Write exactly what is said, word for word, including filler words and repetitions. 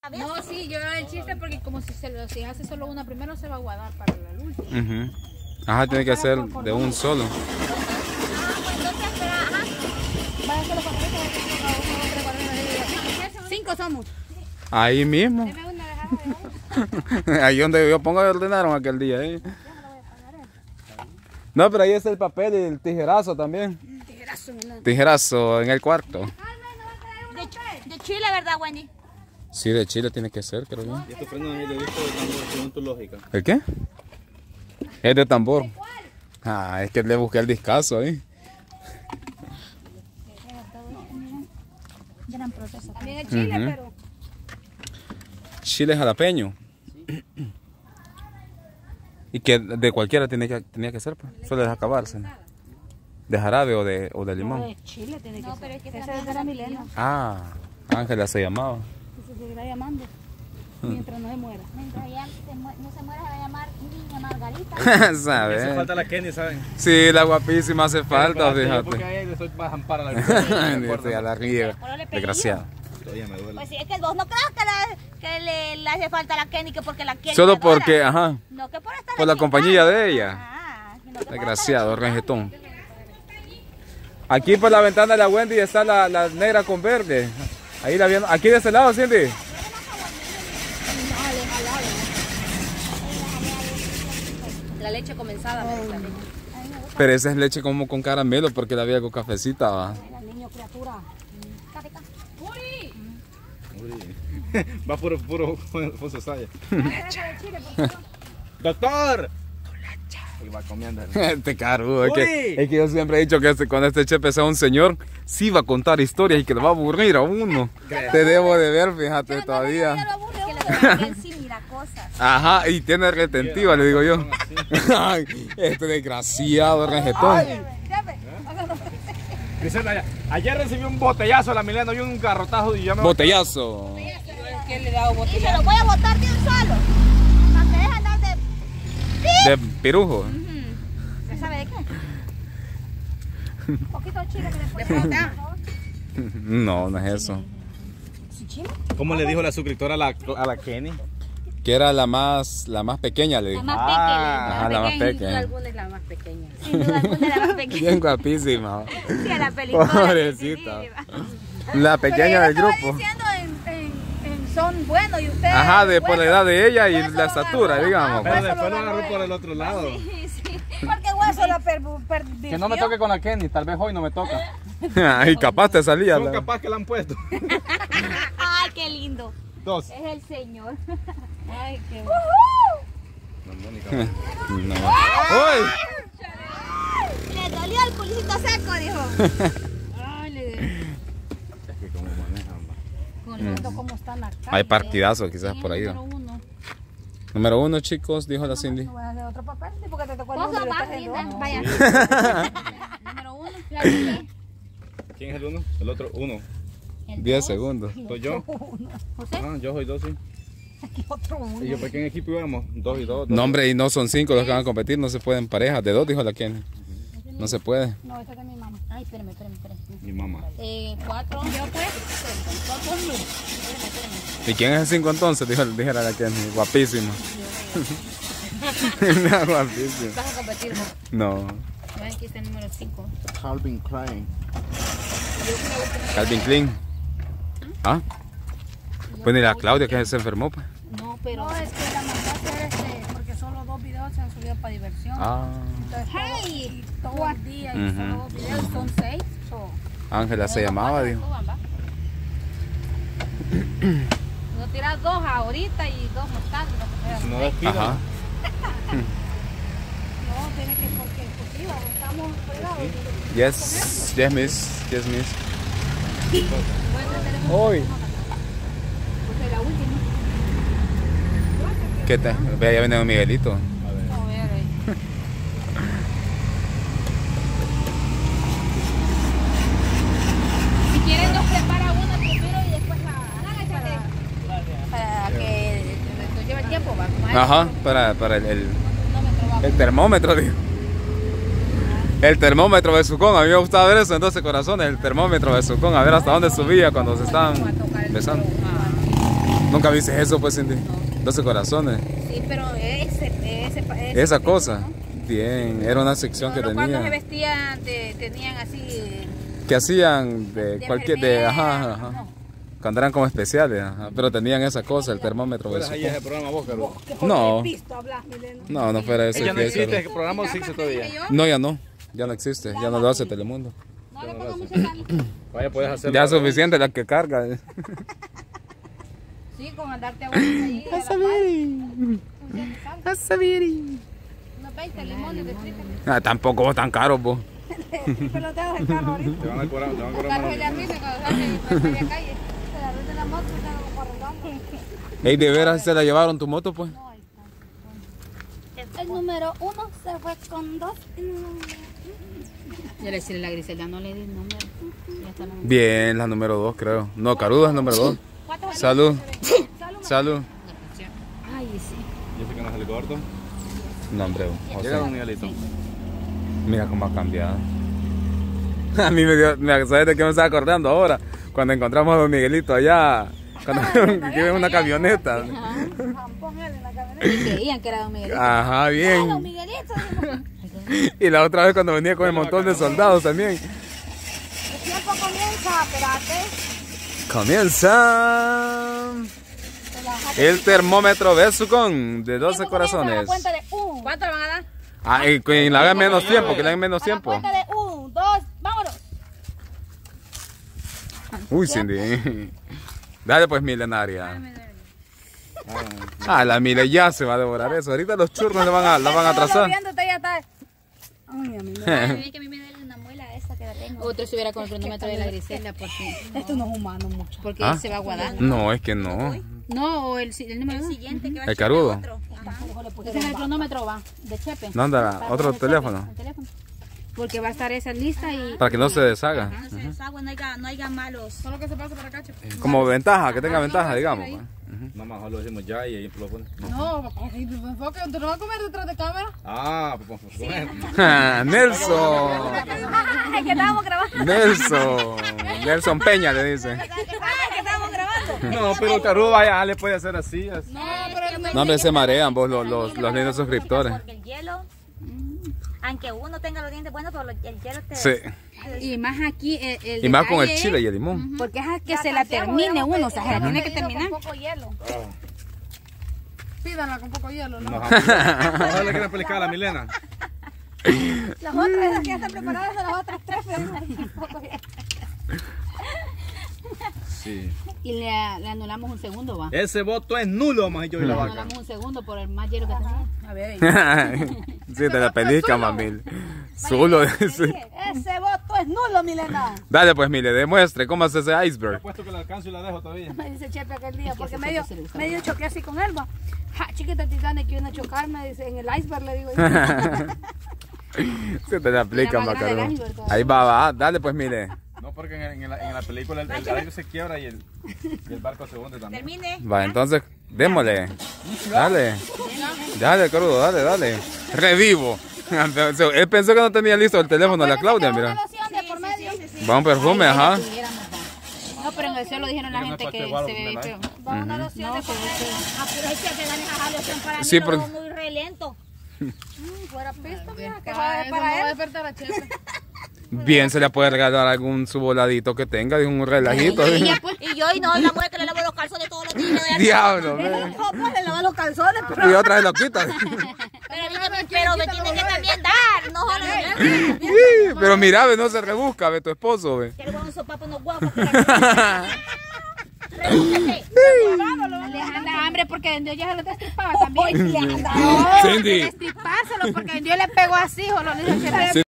No, sí, yo el chiste porque como si se lo si hace solo una primero se va a guardar para la última. Uh-huh. Ajá, tiene que ser de un solo. Ah, pues entonces espera, ajá. Vaya solo para uno, dos, tres, cuatro, cinco somos. Ahí mismo. Deme una dejada. Ahí donde yo pongo ordenaron aquel día, ¿eh? No, pero ahí está el papel y el tijerazo también. Tijerazo, ¿no? Tijerazo en el cuarto. De, de Chile, ¿verdad, Wendy? Sí, de Chile tiene que ser, creo yo. Y esto prende ahí de disco de tambor según tu lógica. ¿El qué? Es de tambor. Ah, es que le busqué el discazo ahí. Gran proceso. También es Chile, Uh-huh. pero... Chile jalapeño. Y que de cualquiera tenía que, tenía que ser, pues. Suele acabarse. ¿De jarabe o de, o de limón? No, de Chile tiene que no, ser. Pero es que ese es de la Milenio. Ah, Ángela se llamaba. Y se seguirá llamando. Mientras no se muera. Mientras ella se mu no se muera, se va a llamar Niña Margarita. ¿Sabes? Hace falta la Kenny, ¿saben? Sí, la guapísima hace falta, Porque fíjate. ahí le soy más ampara la vida. Dice, a la riega. Desgraciado. Todavía me duele. Pues sí, es que vos no creas que, la, que le, le hace falta la Kenny, que porque la Kenny Solo me adora. porque, ajá. No, que por estar Por la compañía de ella. Ah, no, que Desgraciado, rangetón. Aquí por la ventana de la Wendy está la, la negra con verde. Ahí la viendo. Aquí de este lado, Cindy. la leche comenzada. Oh. La leche. Pero esa es leche como con caramelo porque la había con cafecita, va. Era niño, criatura. Uy. Va puro, puro, puro saya. Doctor. Y va comiendo. Este carudo, es que, es que yo siempre he dicho que este, cuando este chepe sea un señor, sí va a contar historias y que le va a aburrir a uno. Te debo de ver, fíjate, todavía. Ajá, y tiene retentiva, le digo yo. Ay, este desgraciado regetón. Griselda, ayer recibí un botellazo a la Milena y un garrotazo y ya me... Botellazo. ¿Quién le da botellazo? Y se lo voy a botar de un solo. Para que dejen andar de... De pirujo. Uh-huh. ¿Sabe de qué? Un poquito de chile que después botar. No, no es eso. ¿Cómo le dijo la suscriptora a la, a la Kenny? Que era la más, la más pequeña, le dijo. La más Ah, pequeña. Ajá, la más pequeña. Sin duda alguna es la más pequeña. Sin duda alguna es la más pequeña. Bien guapísima. Sí, a la película. Pobrecita. La pequeña del grupo. Diciendo en, en, en son buenos y ustedes. Ajá, de por la edad de ella y la estatura, digamos. Pero después lo agarró por el otro lado. Sí, sí. Porque hueso la perdió. Que no me toque con la Kenny, tal vez hoy no me toca. Ay, capaz te salía. Son la... capaz que la han puesto. Ay, qué lindo. Dos. Es el señor. Ay, qué No, Mónica. No. ¡Uy! Le dolió el culicito seco, dijo. Ay, le Es que como manejan. Con cómo están acá. Hay partidazos quizás por ahí. Número uno. Número uno, chicos, dijo la Cindy. No voy a hacer otro papel, porque te tocó el número. No, vaya. Número uno. ¿Quién es el uno? El otro uno. Diez segundos. ¿Soy yo? ¿José? Ah, yo soy dos, sí. Aquí otro uno. ¿Y yo para qué en equipo íbamos? Dos y dos. dos. No, hombre, y no son cinco los que van a competir, no se pueden parejas. De dos, dijo la Kenny. No se puede. No, esta es de mi mamá. Ay, espérame, espérame, espérame. Mi mamá. Eh, cuatro. Yo pues. Cuatro no. Espérame, espérame. ¿Y quién es el cinco entonces? Dijo, dijera la Kenny. Guapísimo. No, guapísimo. ¿Vas a competir vos? No. Aquí está el número cinco. Calvin Klein. Calvin Klein. ¿Ah? Pues ni la Claudia que se enfermó, pues. No, pero... No, es que la mandé a hacer este, porque solo dos videos se han subido para diversión. Ah. Entonces, hey, todo, todo el día y Uh-huh. solo dos videos, son seis. So, Ángela se llamaba, dijo. no tiras dos ahorita y dos más tarde. Lo que No despido. Ajá. no, tiene que porque pues, estamos fregados. Yes, yes, miss. Yes, miss. Bueno, tenemos Hoy. pues, la última. ¿Qué tal? Ve, ya viene Miguelito. A ver ahí. Si quieren nos prepara una primero y después la... Para, para que nos lleve el tiempo, va. Como Ajá, para, para el, el, cronómetro, va. el termómetro, dijo. El termómetro de Sucón, a mí me gustaba ver eso en doce corazones, el termómetro de Sucón, a ver hasta dónde subía cuando se estaban besando. Ah. ¿Nunca viste eso, pues, Cindy? doce corazones. Sí, pero ese, ese, ese Esa cosa. Bien, era una sección que Solo cuando se tenía. vestían, de, tenían así... Que hacían de, De cualquier. De, ajá, enfermera, ajá. no. Cuando eran como especiales, ajá. Pero tenían esa cosa, el termómetro. ¿Fueras Eso. ahí ese programa vos, Carlos? No, Visto hablar, Milena. no, no fuera eso. Ya no que- existe, el programa existe todavía. No, ya no. Ya no existe. Ya no lo hace Telemundo. No le pongo mucha sal. Vaya, puedes hacerlo. Ya es suficiente la que carga. Sí, con andarte a ahí. A saber. A saber. Unos veinte limones de triple. Ah, tampoco vos tan caro, vos. Pero te dejo el carro ahorita. Te van a cobrar, te van a cobrar Carro más. ya risa cuando sale y por media calle. Se la ruta de la moto, se la por redondo. Ey, ¿de veras se la llevaron tu moto, pues? El número uno se fue con dos. Yo le decía a la Griselda, no le di el número. Ya está la número. Bien, la número dos, creo. No, Carudo es la número dos. Salud. Salud. Ay, sí. Yo sé que no es el gordo. No, hombre, José. Llega un Miguelito. Mira cómo ha cambiado. A mí me dio, me, ¿sabes de qué me estaba acordando ahora? Cuando encontramos a don Miguelito allá, cuando que iba en una camioneta. Y creían que era Don Miguelito. Ajá, Don bien. Miguelito. Y la otra vez cuando venía con el montón de soldados también. El tiempo comienza, espérate. Comienza el termómetro Besucon de doce Tiempo comienza a la corazones. cuenta de un. ¿Cuánto le van a dar? Ah, y que le hagan menos tiempo, que le hagan menos A la tiempo. cuenta de un, dos, vámonos. Uy, Cindy. Dale pues, milenaria. Ah, la mile ya se va a devorar eso. Ahorita los churros le van a, la van a atrasar. Viéndote ya está. Ay, a mí me... Ay, que a mí me duele una muela esa que la tengo. Otro estuviera con el cronómetro de la Griselda porque, Esto no es humano mucho. porque ¿Ah? él se va a guardar. No, es que no. No, o el, el número dos. Siguiente que va a El carudo. otro. Ajá. Ese es el cronómetro, va, de Chepe. No anda Para otro poner Chepe, teléfono. el teléfono. Porque va a estar esa lista y... Para que no se deshaga. No se desagua, no haya, no haya malos. Solo que se pase para acá, Chepe. Como ventaja, que tenga ventaja, digamos. pues. No, mejor lo decimos ya y ahí lo pones. No, papá, que te enfoque, ¿tú no vas a comer detrás de cámara? Ah, pues pues comer. Ah, Nelson. Ay, que estábamos grabando. Nelson. Nelson Peña le dice. Ay, que estábamos grabando. No, pero Carudo vaya, le puede hacer así. así. No, pero... No, hombre, se marean vos los, los, los lindos suscriptores. Porque el hielo, aunque uno tenga los dientes buenos, pero lo- el hielo te... Sí. Y más aquí el, el Y más con el detalle chile y el limón. es porque es que se la termine uno, o sea, se la tiene que terminar. Con poco hielo. Pídanla con poco hielo, ¿no? No, no le quieren explicar a la Milena. Las otras, esas que ya están preparadas, son las otras tres, pero no hay poco hielo. Sí. Y le, le anulamos un segundo, va. Ese voto es nulo, más yo y la Le vaca. anulamos un segundo por el más hielo que tenía. A ver, Sí, te la pellizca, mamil. Zulo. Sí. Ese voto es nulo, Milena. Dale pues, Mile, demuestre cómo hace ese Te iceberg. apuesto que la alcanzo y la dejo todavía. Me dice Chepe aquel día, porque ese medio, foto se le usaba. medio choqué así con él, va. Ja, chiquita Titanic, que viene a chocarme, dice, en el iceberg, le digo. Se te la aplica, Era más grande el Macaron. iceberg todavía. Ahí va, va. Dale pues, Mile. No, porque en, en, la, en la película el, el aire se quiebra y el, y el barco se hunde también. Termine. Va, entonces, démosle. Dale. Dale, crudo, dale, dale. Revivo. Él pensó que no tenía listo el teléfono de la Claudia, mira. Loción de por medio. Va un perfume, ajá. no, pero en el cielo dijeron la gente que se ve bien feo. Va una loción de por medio. Ah, pero es que te ganes a loción para mí, Sí, lo porque- veo muy re lento. Mm, fuera pisto, mira, que va Para a eso ver no va a para él. despertar a Chepe. Bien, se le puede regalar algún suboladito que tenga, un relajito. Y yo, y no, la mujer que le lavo los calzones todos los días. Diablo, ve. No, pues le lava los calzones, pero, Y otra vez lo quita. pero, a mí también- pero me tiene que también dar. No jodas. Sí, pero mira, ve, no se rebusca, ve tu esposo, ve. Que le voy a un sopapo unos guapos. Rebúscate. Alejandra hambre porque vendió ya se lo destripaba también. Oye, anda. Cindy. Destripárselo porque vendió le pegó así, o lo dijo Chepe.